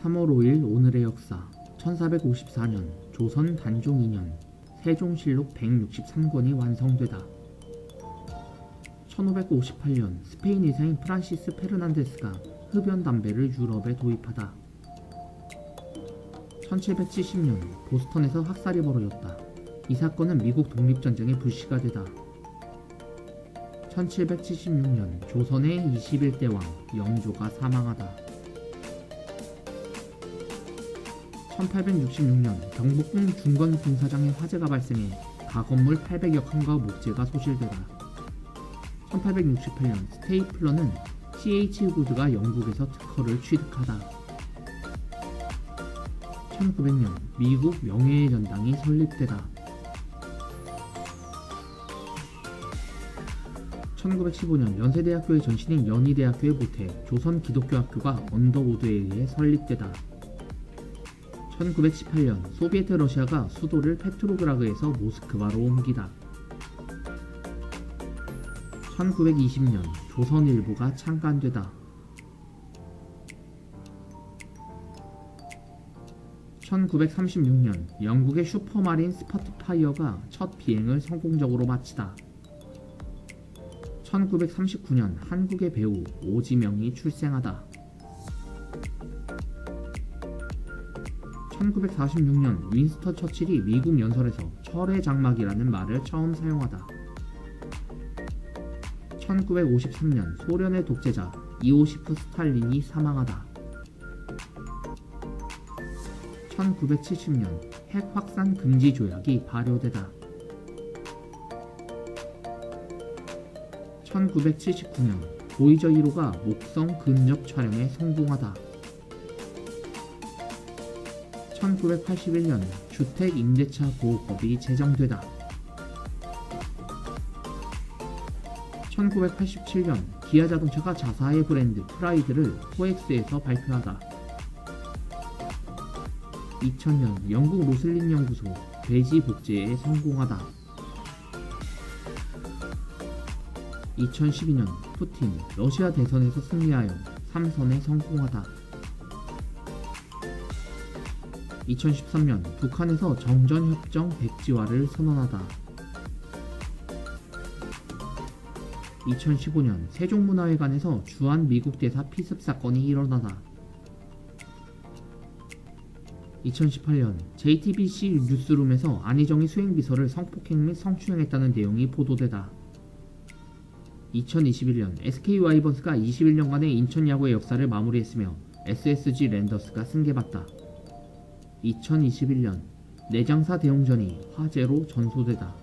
3월 5일 오늘의 역사. 1454년 조선 단종 2년 세종실록 163권이 완성되다. 1558년 스페인 의사인 프란시스 페르난데스가 흡연 담배를 유럽에 도입하다. 1770년 보스턴에서 학살이 벌어졌다. 이 사건은 미국 독립전쟁의 불씨가 되다. 1776년 조선의 21대 왕 영조가 사망하다. 1866년 경복궁 중건 공사장에 화재가 발생해 가건물 800여 칸과 목재가 소실되다. 1868년 스테이플러는 C.H. 구드가 영국에서 특허를 취득하다. 1900년 미국 명예의 전당이 설립되다. 1915년 연세대학교의 전신인 연희대학교의 모태 조선기독교학교가 언더우드에 의해 설립되다. 1918년 소비에트 러시아가 수도를 페트로그라드에서 모스크바로 옮기다. 1920년 조선일보가 창간되다. 1936년 영국의 슈퍼마린 스퍼트파이어가 첫 비행을 성공적으로 마치다. 1939년 한국의 배우 오지명이 출생하다. 1946년 윈스턴 처칠이 미국 연설에서 철의 장막이라는 말을 처음 사용하다. 1953년 소련의 독재자 이오시프 스탈린이 사망하다. 1970년 핵 확산 금지 조약이 발효되다. 1979년 보이저 1호가 목성 근접 촬영에 성공하다. 1981년 주택임대차 보호법이 제정되다. 1987년 기아자동차가 자사의 브랜드 프라이드를 코엑스에서 발표하다. 2000년 영국 로슬린 연구소 돼지 복제에 성공하다. 2012년 푸틴 러시아 대선에서 승리하여 3선에 성공하다. 2013년 북한에서 정전협정 백지화를 선언하다. 2015년 세종문화회관에서 주한 미국 대사 피습 사건이 일어나다. 2018년 JTBC 뉴스룸에서 안희정이 수행비서를 성폭행 및 성추행했다는 내용이 보도되다. 2021년 SK 와이번스가 21년간의 인천 야구의 역사를 마무리했으며 SSG 랜더스가 승계받다. 2021년 내장사 대웅전이 화재로 전소되다.